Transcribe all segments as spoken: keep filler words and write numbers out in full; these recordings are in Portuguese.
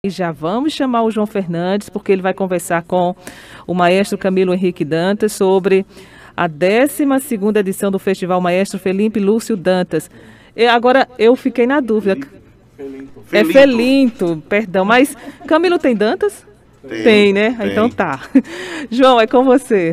E já vamos chamar o João Fernandes, porque ele vai conversar com o maestro Camilo Henrique Dantas sobre a décima segunda edição do Festival Maestro Felipe Lúcio Dantas. E agora eu fiquei na dúvida. Felinto. É Felinto, perdão, mas Camilo tem Dantas? Tem, tem né? tem. Então tá. João, é com você.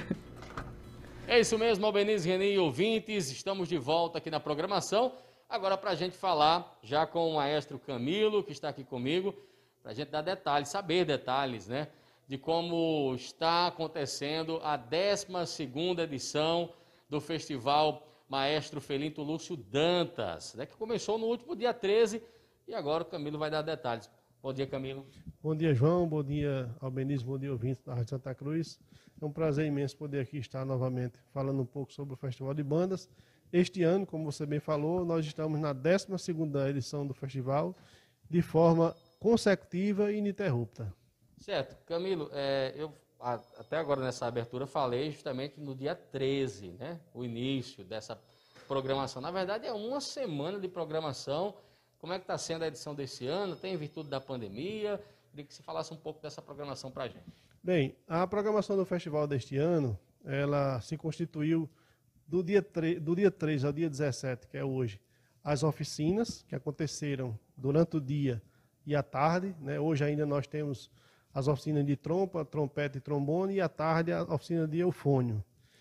É isso mesmo, Albeniz, René e ouvintes, estamos de volta aqui na programação, agora para a gente falar já com o maestro Camilo, que está aqui comigo, para a gente dar detalhes, saber detalhes, né, de como está acontecendo a décima segunda edição do Festival Maestro Felinto Lúcio Dantas, né, que começou no último dia treze, e agora o Camilo vai dar detalhes. Bom dia, Camilo. Bom dia, João. Bom dia, Albeniz. Bom dia, ouvintes da Rádio Santa Cruz. É um prazer imenso poder aqui estar novamente falando um pouco sobre o Festival de Bandas. Este ano, como você bem falou, nós estamos na décima segunda edição do festival, de forma consecutiva e ininterrupta. Certo. Camilo, é, eu a, até agora nessa abertura falei justamente no dia treze, né? O início dessa programação. Na verdade, é uma semana de programação. Como é que está sendo a edição desse ano? Tem em virtude da pandemia? Queria que você falasse um pouco dessa programação para a gente. Bem, a programação do festival deste ano, ela se constituiu do dia, do dia três ao dia dezessete, que é hoje, as oficinas que aconteceram durante o dia e à tarde, né? Hoje ainda nós temos as oficinas de trompa, trompete e trombone, e à tarde a oficina de eufônio.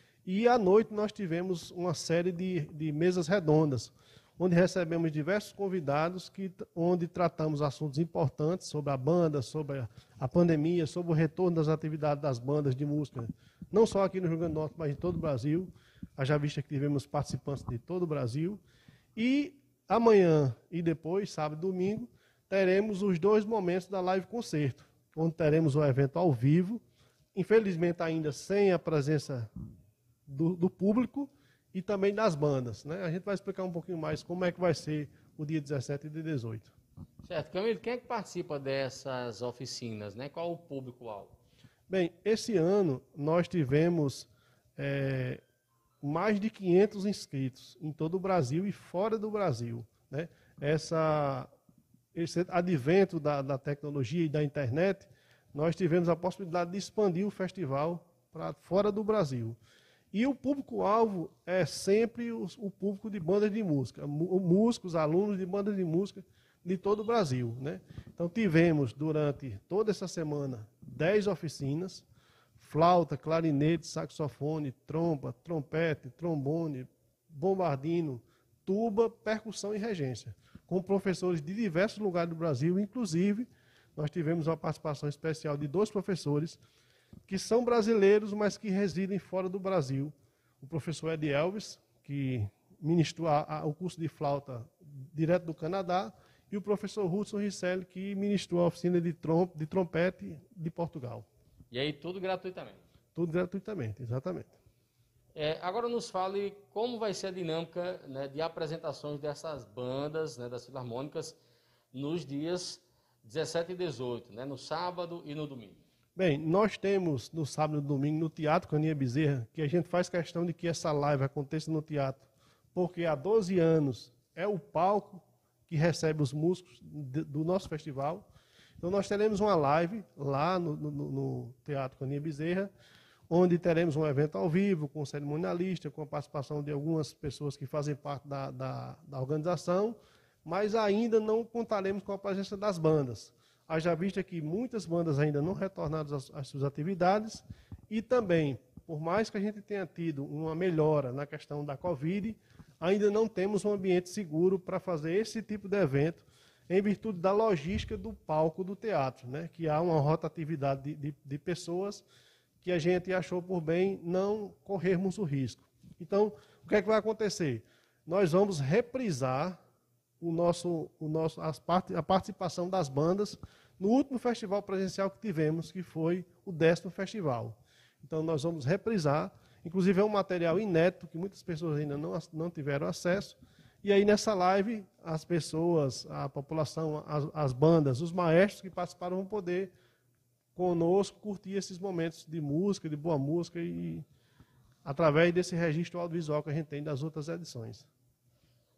E à noite nós tivemos uma série de, de mesas redondas, onde recebemos diversos convidados, que, onde tratamos assuntos importantes sobre a banda, sobre a, a pandemia, sobre o retorno das atividades das bandas de música, não só aqui no Rio Grande do Norte, mas em todo o Brasil. Haja vista que tivemos participantes de todo o Brasil. E amanhã e depois, sábado e domingo, teremos os dois momentos da live concerto, onde teremos o evento ao vivo, infelizmente ainda sem a presença do, do público, e também das bandas, né? A gente vai explicar um pouquinho mais como é que vai ser o dia dezessete e dia dezoito. Certo. Camilo, quem é que participa dessas oficinas, né? Qual o público-alvo? Bem, esse ano nós tivemos é, mais de quinhentos inscritos em todo o Brasil e fora do Brasil, né? Essa, esse advento da, da tecnologia e da internet, nós tivemos a possibilidade de expandir o festival para fora do Brasil. E o público-alvo é sempre o, o público de bandas de música, músicos, alunos de bandas de música de todo o Brasil, né? Então tivemos durante toda essa semana dez oficinas, flauta, clarinete, saxofone, trompa, trompete, trombone, bombardino, tuba, percussão e regência, com professores de diversos lugares do Brasil. Inclusive nós tivemos uma participação especial de dois professores que são brasileiros, mas que residem fora do Brasil. O professor Ed Elvis, que ministrou a, a, o curso de flauta direto do Canadá, e o professor Hudson Risselli, que ministrou a oficina de, trom de trompete de Portugal. E aí tudo gratuitamente? Tudo gratuitamente, exatamente. É, agora nos fale como vai ser a dinâmica, né, de apresentações dessas bandas, né, das filarmônicas, nos dias dezessete e dezoito, né, no sábado e no domingo. Bem, nós temos no sábado e no domingo no Teatro Caninha Bezerra, que a gente faz questão de que essa live aconteça no teatro, porque há doze anos é o palco que recebe os músicos de, do nosso festival. Então nós teremos uma live lá no, no, no Teatro Caninha Bezerra, onde teremos um evento ao vivo, com cerimonialista, com a participação de algumas pessoas que fazem parte da, da, da organização, mas ainda não contaremos com a presença das bandas. Haja vista que muitas bandas ainda não retornaram às, às suas atividades, e também, por mais que a gente tenha tido uma melhora na questão da Covid, ainda não temos um ambiente seguro para fazer esse tipo de evento, em virtude da logística do palco do teatro, né? Que há uma rotatividade de, de, de pessoas que a gente achou por bem não corrermos o risco. Então, o que é que vai acontecer? Nós vamos reprisar o nosso, o nosso, as part, a participação das bandas no último festival presencial que tivemos, que foi o décimo festival. Então, nós vamos reprisar, inclusive é um material inédito, que muitas pessoas ainda não, não tiveram acesso, e aí nessa live, as pessoas, a população, as, as bandas, os maestros que participaram vão poder, conosco, curtir esses momentos de música, de boa música, e através desse registro audiovisual que a gente tem das outras edições.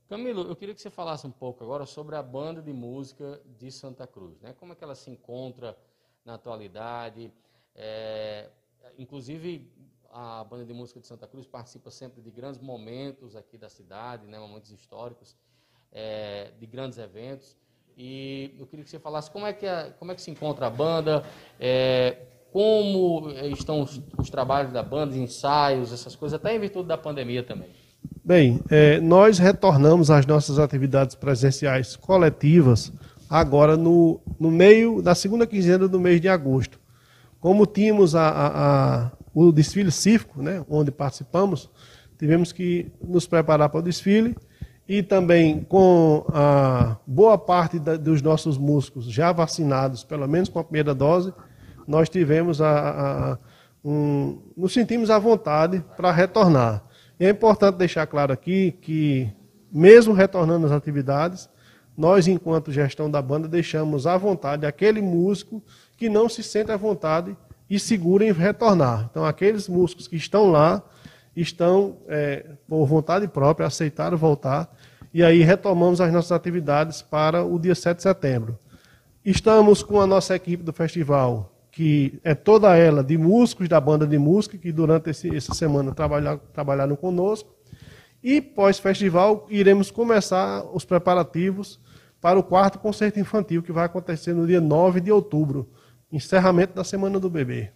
Camilo, eu queria que você falasse um pouco agora sobre a banda de música de Santa Cruz, né? Como é que ela se encontra na atualidade? É, inclusive, a banda de música de Santa Cruz participa sempre de grandes momentos aqui da cidade, né? Momentos históricos, é, de grandes eventos. E eu queria que você falasse como é que, a, como é que se encontra a banda, é, como estão os, os trabalhos da banda, ensaios, essas coisas, até em virtude da pandemia também. Bem, é, nós retornamos às nossas atividades presenciais coletivas agora no, no meio da segunda quinzena do mês de agosto. Como tínhamos a, a, a, o desfile cívico, né, onde participamos, tivemos que nos preparar para o desfile e também com a boa parte da, dos nossos músicos já vacinados, pelo menos com a primeira dose, nós tivemos a, a, um, nos sentimos à vontade para retornar. E é importante deixar claro aqui que, mesmo retornando às atividades, nós, enquanto gestão da banda, deixamos à vontade aquele músico que não se sente à vontade e seguro em retornar. Então, aqueles músicos que estão lá, estão, é, por vontade própria, aceitaram voltar, e aí retomamos as nossas atividades para o dia sete de setembro. Estamos com a nossa equipe do festival, que é toda ela de músicos da banda de música, que durante esse, essa semana trabalharam, trabalharam conosco. E pós-festival iremos começar os preparativos para o quarto concerto infantil, que vai acontecer no dia nove de outubro, encerramento da Semana do Bebê.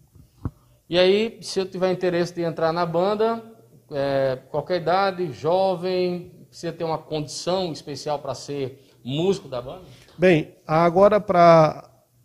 E aí, se eu tiver interesse de entrar na banda, é, qualquer idade, jovem, precisa ter uma condição especial para ser músico da banda? Bem, agora para...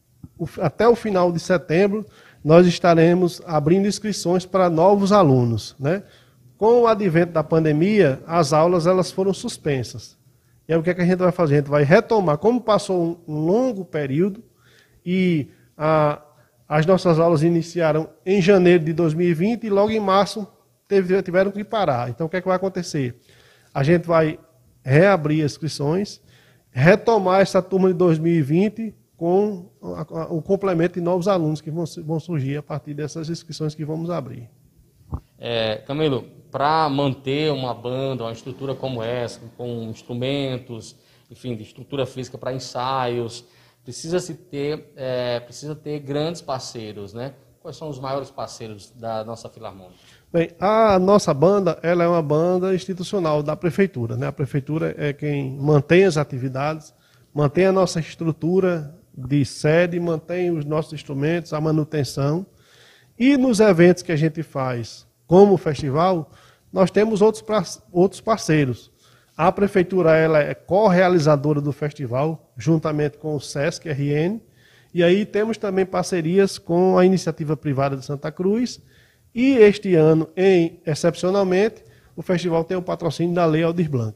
até o final de setembro, nós estaremos abrindo inscrições para novos alunos, né? Com o advento da pandemia, as aulas elas foram suspensas. E aí o que, é que a gente vai fazer? A gente vai retomar, como passou um, um longo período, e a, as nossas aulas iniciaram em janeiro de dois mil e vinte, e logo em março teve, tiveram que parar. Então o que, é que vai acontecer? A gente vai reabrir as inscrições, retomar essa turma de dois mil e vinte, com o complemento de novos alunos que vão, vão surgir a partir dessas inscrições que vamos abrir. É, Camilo, para manter uma banda, uma estrutura como essa, com instrumentos, enfim, de estrutura física para ensaios, precisa-se ter, é, precisa ter grandes parceiros, né? Quais são os maiores parceiros da nossa Filarmônica? Bem, a nossa banda, ela é uma banda institucional da prefeitura, né? A prefeitura é quem mantém as atividades, mantém a nossa estrutura de sede, mantém os nossos instrumentos, a manutenção. E nos eventos que a gente faz, como o festival, nós temos outros, outros parceiros. A prefeitura ela é co-realizadora do festival, juntamente com o Sesc R N, e aí temos também parcerias com a iniciativa privada de Santa Cruz, e este ano, em, excepcionalmente, o festival tem o patrocínio da Lei Aldir Blanc.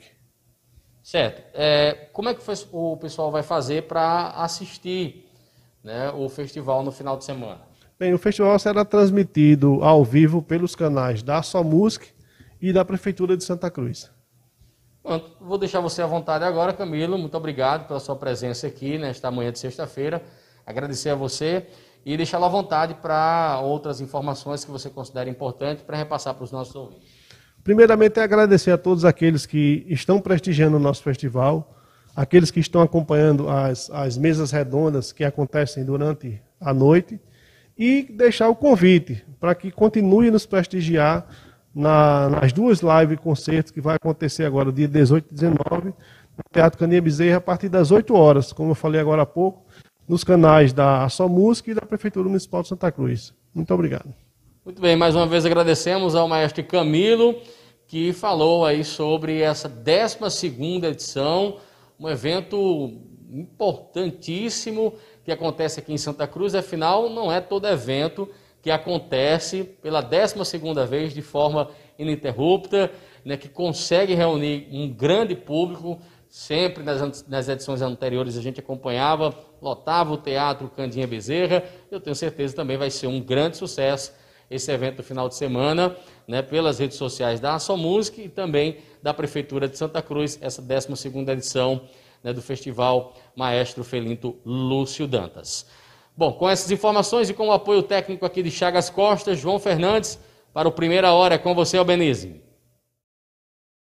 Certo. É, como é que o pessoal vai fazer para assistir, né, o festival no final de semana? Bem, o festival será transmitido ao vivo pelos canais da Só Música e da Prefeitura de Santa Cruz. Pronto, vou deixar você à vontade agora, Camilo. Muito obrigado pela sua presença aqui nesta manhã de sexta-feira. Agradecer a você e deixá-lo à vontade para outras informações que você considera importantes para repassar para os nossos ouvintes. Primeiramente, é agradecer a todos aqueles que estão prestigiando o nosso festival, aqueles que estão acompanhando as, as mesas redondas que acontecem durante a noite, e deixar o convite para que continue nos prestigiar na, nas duas live concertos que vai acontecer agora, dia dezoito e dezenove, no Teatro Caninha Bezerra, a partir das oito horas, como eu falei agora há pouco, nos canais da Só Música e da Prefeitura Municipal de Santa Cruz. Muito obrigado. Muito bem, mais uma vez agradecemos ao maestro Camilo, que falou aí sobre essa décima segunda edição, um evento importantíssimo que acontece aqui em Santa Cruz. Afinal, não é todo evento que acontece pela décima segunda vez de forma ininterrupta, né, que consegue reunir um grande público. Sempre nas, nas edições anteriores a gente acompanhava, lotava o Teatro Candinha Bezerra. Eu tenho certeza que também vai ser um grande sucesso esse evento do final de semana, né, pelas redes sociais da Só Música e também da Prefeitura de Santa Cruz, essa décima segunda edição, né, do Festival Maestro Felinto Lúcio Dantas. Bom, com essas informações e com o apoio técnico aqui de Chagas Costa, João Fernandes, para o Primeira Hora, é com você, Albenizi.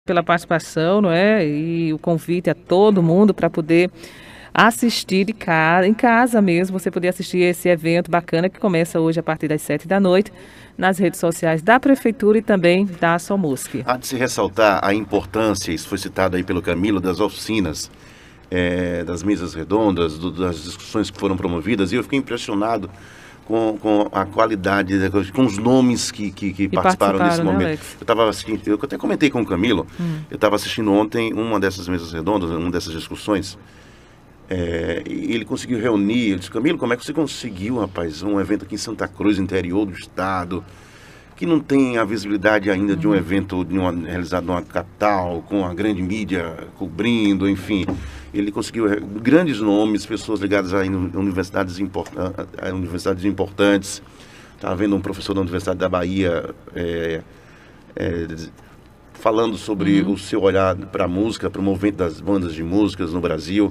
pela participação, não é? E o convite a todo mundo para poder assistir de casa, em casa mesmo, você poder assistir esse evento bacana que começa hoje a partir das sete da noite, nas redes sociais da Prefeitura e também da Somusc. Há de se ressaltar a importância, isso foi citado aí pelo Camilo, das oficinas, é, das mesas redondas, do, das discussões que foram promovidas, e eu fiquei impressionado com, com a qualidade, com os nomes que, que, que participaram, participaram nesse né, momento. Alex? Eu estava assistindo, eu até comentei com o Camilo, hum. eu estava assistindo ontem uma dessas mesas redondas, uma dessas discussões, é, e ele conseguiu reunir. Eu disse: Camilo, como é que você conseguiu, rapaz, um evento aqui em Santa Cruz, interior do estado, que não tem a visibilidade ainda uhum. de um evento de uma, realizado numa capital, com a grande mídia cobrindo, enfim. Ele conseguiu grandes nomes, pessoas ligadas a universidades, import, a universidades importantes. Estava vendo um professor da Universidade da Bahia é, é, falando sobre uhum. o seu olhar para a música, para o movimento das bandas de músicas no Brasil.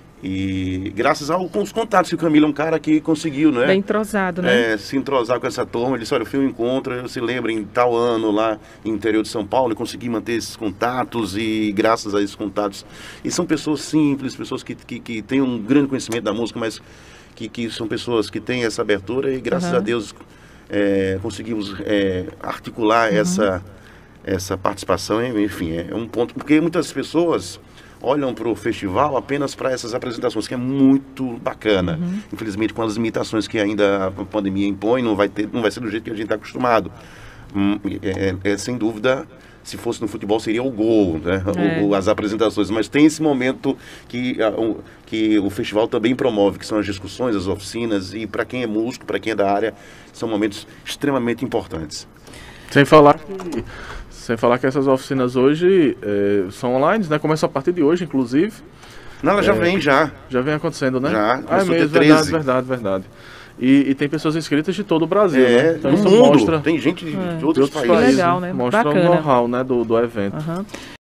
E graças aos contatos, que o Camilo é um cara que conseguiu, né? Bem entrosado, né? É, se entrosar com essa turma. Ele disse: olha, eu fui um encontro, eu se lembro, em tal ano lá no interior de São Paulo, e consegui manter esses contatos, e graças a esses contatos. E são pessoas simples, pessoas que, que, que têm um grande conhecimento da música, mas que, que são pessoas que têm essa abertura, e graças uhum. a Deus é, conseguimos é, articular uhum. essa, essa participação. Enfim, é um ponto, porque muitas pessoas olham para o festival apenas para essas apresentações, que é muito bacana. Uhum. Infelizmente, com as limitações que ainda a pandemia impõe, não vai ter, não vai ser do jeito que a gente está acostumado. Hum, é, é, sem dúvida, se fosse no futebol, seria o gol, né? É. o, o, as apresentações. Mas tem esse momento que, a, o, que o festival também promove, que são as discussões, as oficinas, e para quem é músico, para quem é da área, são momentos extremamente importantes. Sem falar que... Sem falar que essas oficinas hoje é, são online, né? Começam a partir de hoje, inclusive. Não, ela já é, vem, já. Já vem acontecendo, né? Já, ah, é mesmo, verdade, verdade, verdade. E, e tem pessoas inscritas de todo o Brasil, é, né? Então no isso mundo. mostra... Tem gente de, é. de outros, de outros países. Legal, né? Mostra Bacana. o know-how, né, do, do evento. Uhum.